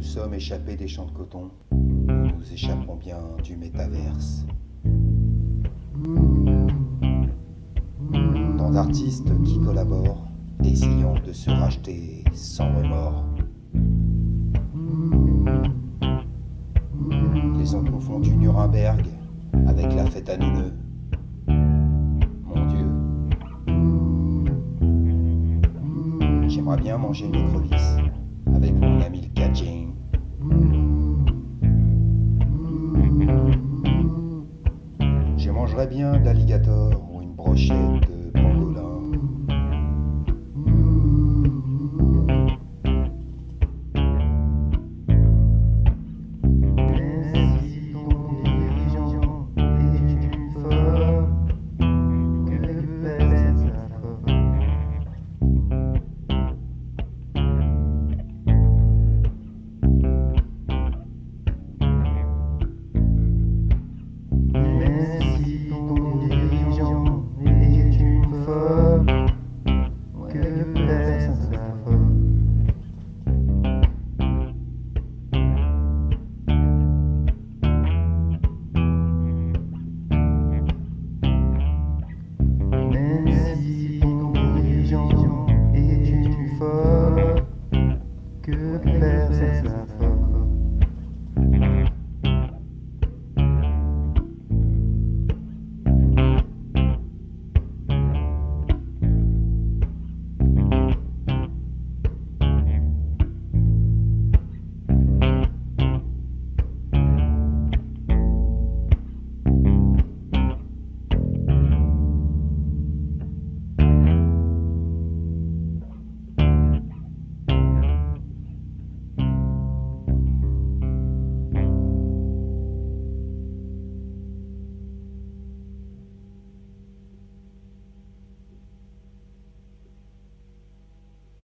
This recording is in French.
sommes échappés des champs de coton, nous échapperons bien du métaverse. Tant d'artistes qui collaborent, essayant de se racheter sans remords. Ils ont confondu Nuremberg avec la fête à Neuneu. Mon Dieu. J'aimerais bien manger une écrevisse avec mon ami le Kajing. Je mangerais bien d'alligator ou une brochette de pangolin. Que